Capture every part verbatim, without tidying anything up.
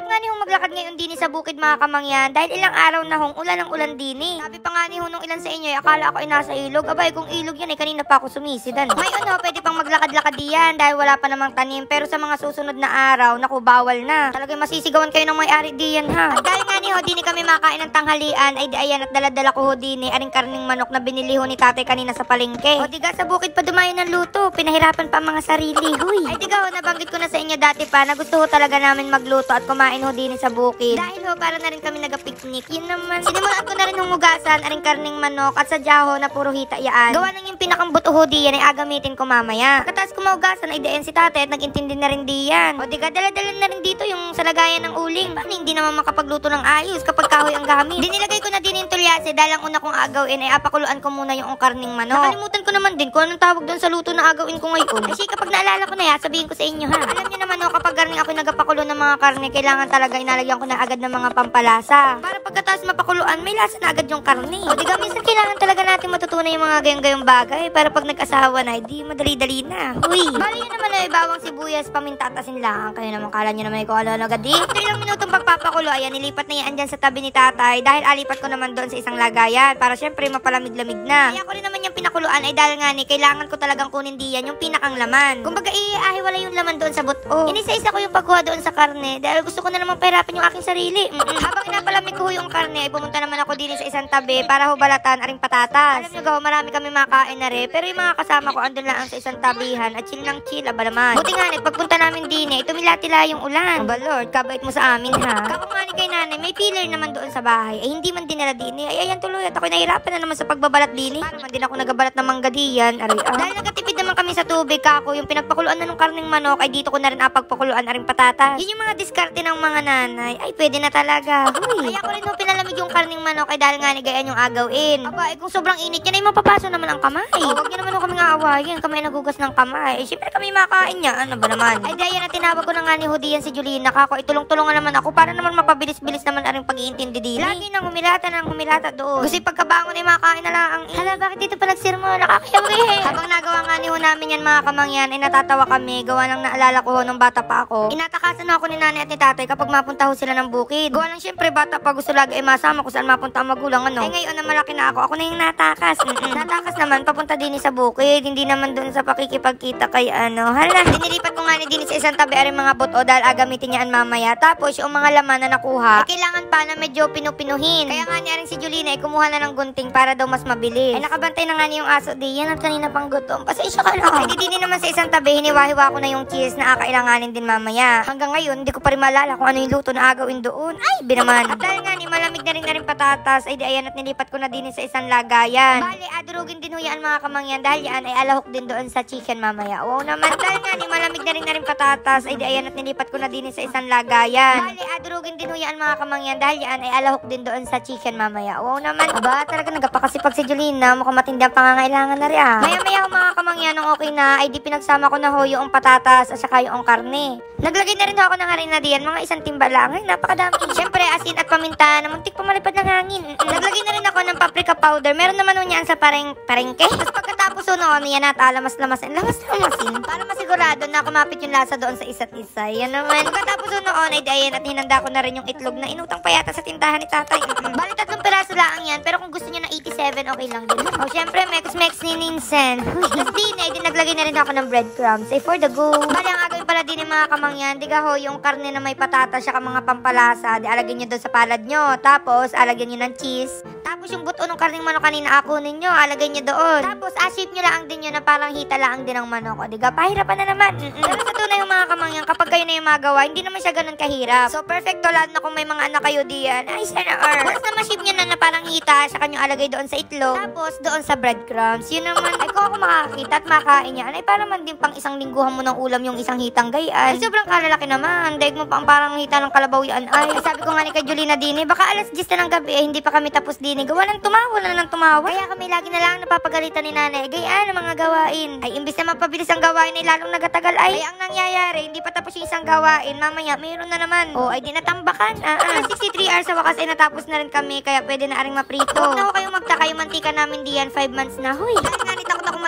Mahirap nga ni hong maglakad ngayon din sa bukid mga kamangyan dahil ilang araw na hong ulan ang ulan din eh. Sabi pa nga ni hong nung ilan sa inyo, akala ako ay nasa ilog. Abay, kung ilog yan ay kanina pa ako sumisidan. Ngayon ho, pwede pang maglakad-lakad diyan dahil wala pa namang tanim. Pero sa mga susunod na araw, naku, bawal na. Talagang masisigawan kayo ng may-ari diyan ha. At dahil nga ni ho, di ni kami makain ng tanghalian, ay di ayan at daladala ko ho din eh, aring karning manok na binili ho ni tatay kanina sa palengke. O diga, sa bukid pa dumayo ng luto, pinahirapan pa ang mga sarili. Huy. Ay diga ho, nabanggit ko na sa inyo dati pa na gusto ho talaga namin magluto at kumain ho din sa bukid. Dahil ho, para na rin kami nagapiknik. Yun naman, sinimulan ko na rin humugasan aring karning manok at sadya ho na puro hita yaan. Gawa nang yung pinakambuto ho diyan ay agamitin ko mamaya. Pagkatapos kumahugasan ay diyan si tatay at nag-intindi na rin diyan. O diga, dala-dala na rin dito yung salagayan ng uling. Paano hindi naman makapagluto ng ayos kapag kahoy ang gamit? Dinilagay ko na din yung tulyase dahil ang una kong agawin ay apakuluan ko muna yung karning manok. Nakalimutan ko naman din kung anong tawag doon sa luto na agawin ko ngayon. Ay kapag naalala ko na yan, sabihin ko sa inyo ha. Alam niyo naman ho, kapag garning ako nagapakulo ng mga karne, kailangan talaga inalagyan ko na agad ng mga pampalasa. Para pagkatapos mapakuluan, may lasa na agad yung karne. O diga, minsan kailangan talaga natin matutunan yung mga gayong-gayong bagay para pag nag-asawa na, hindi madali-dali na. Uy, bali yun naman ay bawang sibuyas, paminta at asin lang. Kayo naman kala nyo naman ko ano agad eh. After ilang minutong pagpapakulo, ayan, nilipat na yan dyan sa tabi ni tatay dahil alipat ko naman doon sa isang lagayan para syempre mapalamig-lamig na. Kaya ko rin naman yung pinakuluan ay dahil nga ni kailangan ko talagang kunin diyan yung pinakang laman. Kumbaga i-ahiwala yung laman doon sa buto. Inisa-isa ko yung pagkuha doon sa karne dahil gusto ko na naman pahirapan yung aking sarili. Mm-mm. Habang inapalamig ko yung karne ay pumunta naman ako din sa isang tabi para hubalatan aring patatas. Alam nyo gaw, marami kami makain na rin pero yung mga kasama ko andun lang sa isang tabihan at chill ng chill, aba naman. Buti nga net, pagpunta namin din eh, tumila-tila yung ulan. Aba Lord, kabait mo sa amin ha. Kako nga ni kay nanay, may pillar naman doon sa bahay. Ay hindi man dinala din eh. Ay ayan tuloy at ako nahirapan na naman sa pagbabalat din eh. Para man din ako nagabalat ng mangga diyan. Aray ah. Dahil nagatipid naman kami sa tubig kako, yung pinagpakuluan na ng karning manok ay dito ko na rin apagpakuluan aring patatas. Yun yung mga diskarte ng mga nanay. Ay pwede na talaga. Huy. Kaya ko rin ho pinalamig yung karning manok ay dahil nga ni gayan yung agawin. Aba, ay kung sobrang init yan ay mapapaso naman ang kamay. Oh, wag niyo naman ho kami nga awayin. Kami nagugas ng kamay. Eh, syempre kami makain niya. Ano ba naman? Ay dahil na tinawag ko na nga ni Hudian si Julina kako, itulong-tulungan naman ako para naman mapabilis-bilis naman aring pag-iintindi din. Lagi nang humilata nang humilata doon. Kasi pagkabangon ay makain na lang ang eh. Hala, bakit dito pa nagsirmo? Nakakayawi eh. Habang nagawa nga ni ho namin yan mga kamangyan, ay natatawa kami. Gawa nang naalala ko ho nung bata pa ako. Inatakasan ako ni nanay at ni tatay kapag mapunta ho sila ng bukid. Gawa lang syempre bata pa gusto lagi ay masama kung saan mapunta ang magulang ano. Ay ngayon na malaki na ako, ako na yung natakas. Mm-mm. Natakas naman, papunta din sa bukid. Hindi naman doon sa pakikipagkita kay ano. Hala, dinilipat ko nga ni din sa isang tabi aring mga buto dahil agamitin niya mamaya. Tapos yung mga laman na nakuha, ay kailangan pa na medyo pinupinuhin. Kaya nga ni aring si Julina ay kumuha na ng gunting para daw mas mabilis. Ay nakabantay na nga ni yung aso diyan at kanina pang gutom. Pasensya ka na. Ay di din naman sa isang tabi, hiniwa-hiwa ko na yung cheese na akailanganin din mamaya. Hanggang ngayon, hindi ko pa rin maalala kung ano yung luto na agawin doon. Ay, binaman. At dahil nga ni malamig na rin na rin patatas, ay di ayan at nilipat ko na din sa isang lagayan. Bale, adurugin din ho yan mga kamangyan dahil yan ay alahok din doon sa chicken mamaya. Oo naman. At dahil nga ni malamig na rin na rin patatas, ay di ayan at nilipat ko na din sa isang lagayan. Bale, adurugin din ho yan mga kamangyan dahil yan ay alahok din doon sa chicken mamaya. Oo naman. Aba, talaga nagapakasipag si Julina. Mukhang matindi ang pangangailangan na rin ah. Maya-maya ho mga kamangyan, nung okay na, ay di pinagsama ko na ho yung patatas at saka yung karne. Naglagay na rin ho ako ng harina diyan, mga isang timba lang. Ay, napakadami. Siyempre, asin at paminta na muntik pa malipad ng hangin. Naglagay na rin ako ng paprika powder. Meron naman ho niyan sa pareng parengke. Tapos pagkatapos ho noon, yan at alamas-lamasin. Lamas-lamasin. Para masigurado na kumapit yung lasa doon sa isa't isa. Yan naman. Pagkatapos ho noon, ay dayan at hinanda ko na rin yung itlog na inutang pa yata sa tindahan ni tatay. Bali, tatlong piraso lang yan. Pero kung gusto niyo na eighty-seven, okay lang din. O, syempre, mex-mex ni Ninsen. Tapos din, ay din naglagay na rin ako ng breadcrumbs. Say for the go. Bali, ang agawin pala din ng mga kamangyan, diga ho, yung karne na may patata siya ka mga pampalasa, di alagyan nyo doon sa palad nyo. Tapos, alagyan nyo ng cheese. Tapos, yung buto ng karning manok kanina ako ninyo, alagay nyo doon. Tapos, asip nyo lang din yun na parang hita lang din ng manok. O, diga, pahirapan na naman. Mm-mm. Pero sa tunay yung mga kamangyan, kapag kayo na yung magawa, hindi naman siya ganun kahirap. So, perfecto lalo na kung may mga anak kayo diyan. Ay, sana or. Once na ma-ship nyo na na parang hita, sa kanyo alagay doon sa itlog. Tapos, doon sa breadcrumbs. Yun naman, ay kung ako makakita at makain yan, ay para man din pang isang lingguhan mo ng ulam yung isang hitang gayaan. Ay, sobrang kalalaki naman. Daig mo pa ang parang hita ng kalabaw yan. Ay, sabi ko nga ni kay Julina din eh, baka alas diyes na ng gabi eh, hindi pa kami tapos din eh. Gawa ng tumawa na ng tumawa. Kaya kami lagi na lang napapagalitan ni nanay. Gayaan ang mga gawain. Ay, imbis na mapabilis ang gawain ay lalong nagatagal. Ay, ay ang nangyayari, hindi pa tapos yung isang gawain. Mamaya, mayroon na naman. O, ay di natambakan. Ah, ah. sixty-three hours sa wakas ay natapos na rin kami, kaya pwede na aring maprito. Huwag na ho kayong magtaka, yung mantika namin diyan, five months na. Huy, dahil nga nito ako na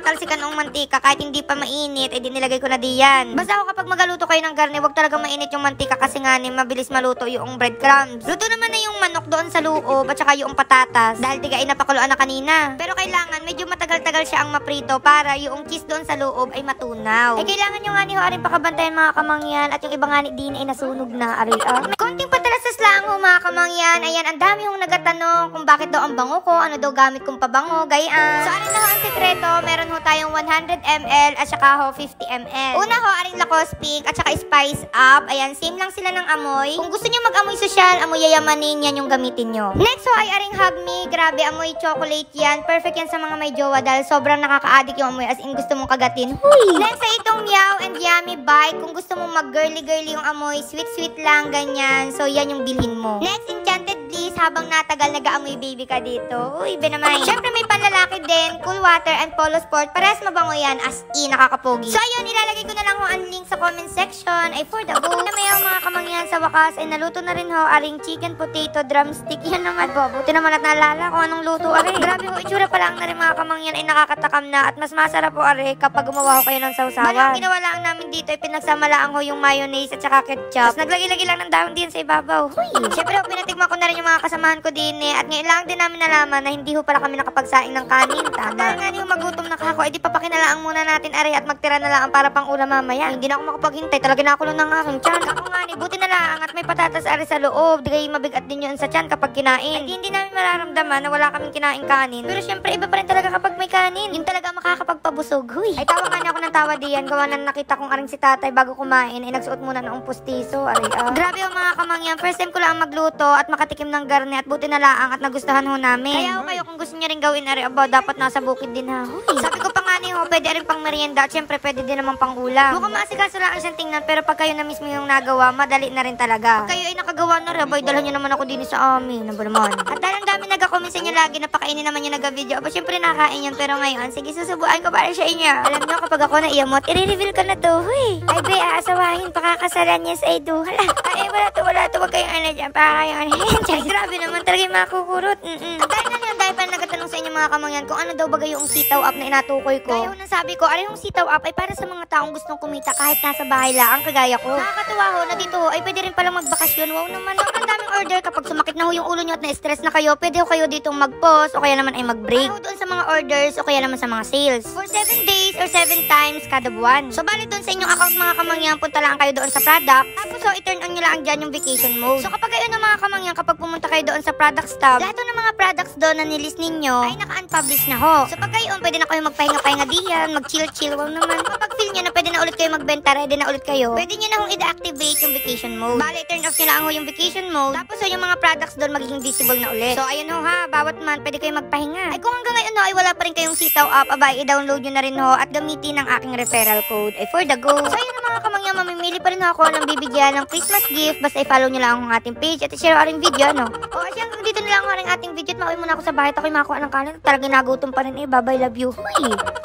natalsikan ng mantika kahit hindi pa mainit, eh di nilagay ko na diyan. Basta ako kapag magaluto kayo ng garne, wag talaga mainit yung mantika kasi nga ni mabilis maluto yung breadcrumbs. Luto naman na yung manok doon sa loob at saka yung patatas dahil tigain na pakuluan na kanina. Pero kailangan medyo matagal-tagal siya ang maprito para yung cheese doon sa loob ay matunaw. Eh kailangan nyo nga ni ho aring pakabantayan mga kamangyan at yung iba nga ni din ay nasunog na ari ah. Konting patalasas lang ho mga kamangyan. Ayan, ang dami hong nagatanong kung bakit daw ang bango ko, ano daw gamit kong pabango, gayaan. So arin na ho ang sekreto, meron ho tayong one hundred milliliters at saka ho fifty milliliters. Una ho aring Lacoste at saka Spice Up. Ayan, same lang sila ng amoy. Kung gusto nyo mag-amoy sosyal, amoy yayamanin, yan yung gamitin nyo. Next ho ay aring Hug Me. Grabe, amoy chocolate yan. Perfect yan sa mga may jowa dahil sobrang nakaka-addict yung amoy as in gusto mong kagatin. Huy! Next ay itong Meow and Yummy Bite. Kung gusto mong mag-girly-girly yung amoy, sweet-sweet lang, ganyan. So yan yung bilhin mo. Next, Enchanted Bliss. Habang natagal, nag-aamoy baby ka dito. Uy, benamay. Siyempre may panlalaki din. Cool Water and Polo Sport. Parehas mabango yan as in, nakakapogi. So ayun, ilalagay ko na lang ho ang link sa comment section. Ay for the go. Na may mga kamangyan sa wakas ay naluto na rin ho aring chicken potato drumstick. Yan naman po. Buti naman at naalala kung anong luto ari. Grabe ho, itsura pa lang na rin mga kamangyan ay nakakatakam na at mas masarap po ari kapag gumawa ho kayo ng sausawan. Malang ginawa lang namin dito ay pinagsama lang ho yung mayonnaise at saka ketchup. Tapos naglagay-lagay lang ng dahon din sa ibabaw. Huy! Siyempre ho, pinatikman ko na rin yung mga kasamahan ko din eh. At ngayon lang din namin nalaman na hindi ho pala kami nakapagsaing ng kanin. Tama. Dahil nga niyo magutom na kako, edi papakinalaan muna natin ari at magtira na lang para pang ulam mamaya. Hindi na ako makapaghintay. Talaga nakulo ng aking tiyan. Ako nga ni, buti na lang at may patatas ari sa loob. Di kayo mabigat din yun sa tiyan kapag kinain. At hindi namin mararamdaman na wala kaming kinain kanin. Pero syempre iba pa rin talaga kapag may kanin. Yun talaga makakapagpabusog. Huy! Ay tawa nga niya ako ng tawa diyan. Gawa na nakita kong aring si tatay bago kumain ay nagsuot muna ng pustiso. Ari ah. Grabe yung mga kamangyan. First time ko lang magluto at makatikim ng garne at buti na lang at nagustuhan ho namin. Kaya ho kayo kung gusto niyo rin gawin ari aba dapat nasa bukid din ha. Huy! Sabi ko pa nga ni ho, pwede rin pang merienda at syempre pwede din naman pang ulam. Mukhang maasikaso lang siyang tingnan pero pag kayo na mismo yung nagawa, madali na rin talaga. Pag kayo ay nakagawa na rin, boy, dalhan nyo naman ako din sa amin. Ano ba naman? At dahil ang dami nagka-comment sa inyo lagi na pakainin naman yung nag-video. Aba, syempre nakakain yun pero ngayon, sige susubuan ko para sa inyo. Alam nyo, kapag ako naiyamot, i-reveal ko na to. Huy! Ay, be, aasawahin, pakakasalan niya sa ido. Hala, ay, wala to, wala to, wag kayong ano dyan, baka kayong ano. Ay, grabe naman talaga yung mga kukurot. Mm-mm. At dahil na yun, dahil pa nagtatanong sa inyo mga kamangyan kung ano daw bagay yung sitaw up na inatukoy ko. Kaya nang sabi ko, aray yung sitaw up ay para sa mga taong gustong kumita kahit nasa bahay lang, kagaya ko. Nakakatuwa ho na dito ho, ay pwede rin palang magbakasyon. Wow naman, sobrang daming order. Kapag sumakit na ho yung ulo nyo at na-stress na kayo, pwede ho kayo ditong mag-pause o kaya naman ay mag-break. Para ho doon sa mga orders o kaya naman sa mga sales. For seven days or seven times kada buwan. So bali doon sa inyong account mga kamangyan, punta lang kayo doon sa product. Tapos so i-turn on nyo lang dyan yung vacation mode. So kapag kayo na mga kamangyan, kapag pumunta kayo doon sa products tab, lahat ng mga products doon na nilist ninyo ay naka-unpublish na ho. So pag kayo, pwede na kayo magpahinga-pahinga diyan, mag-chill-chill. Wow naman. Kapag feel nyo na pwede na ulit kayo magbenta, ready na ulit kayo, pwede nyo na hong i-deactivate yung vacation mode. Bali, turn off nyo lang ho yung vacation mode. Tapos so yung mga products doon magiging visible na ulit. So ayun ho ha, bawat month pwede kayo magpahinga. Ay kung hanggang ngayon ho ay wala pa rin kayong sitaw app, abay, i-download nyo na rin ho at gamitin ang aking referral code ay for the go. So ayun na mga kamangyan, mamimili pa rin ho ako ng bibigyan ng Christmas gift. Basta i-follow nyo lang ang ating page at i-share ang video, no? O kasi hanggang dito na lang ho ang ating video at makauwi muna ako sa bahay at ako'y makakuha ng kanin. Talagang nagutom pa rin eh. Bye bye, love you. Huy!